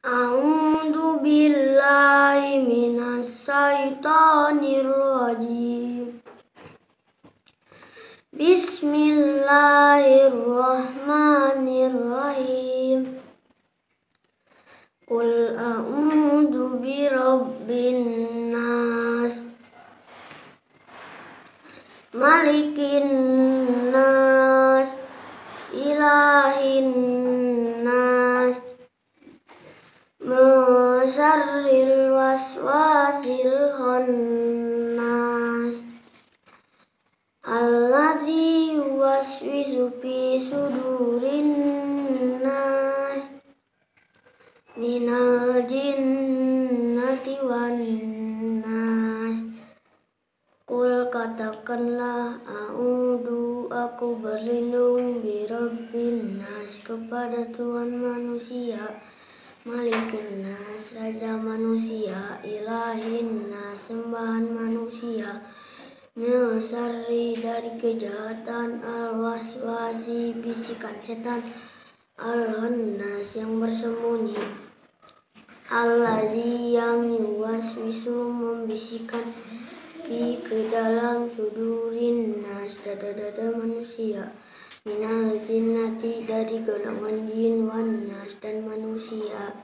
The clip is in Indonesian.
A'udzu billahi minas syaitonir rajim. Bismillahirrahmanirrahim. Qul a'udzu birabbin nas, malikin nas, ilahin nas, min syarril waswasil khannas, alladzi yuwaswisu fi sudurin nas, minal jinnati wan nas. Qul katakanlah, a'udzu, aku berlindung, birabbin nas, kepada Tuhan manusia, malikin nas, raja manusia, ilahin nas, sembahan manusia, min syarri, dari kejahatan, al-waswasi, bisikan setan, al-khannas, yang bersembunyi, alladzi, yang yuwaswisu, membisikkan, fi, ke dalam, sudurin nas, dada-dada manusia, minal jinnati, dari golongan jin, wan nas, dan manusia.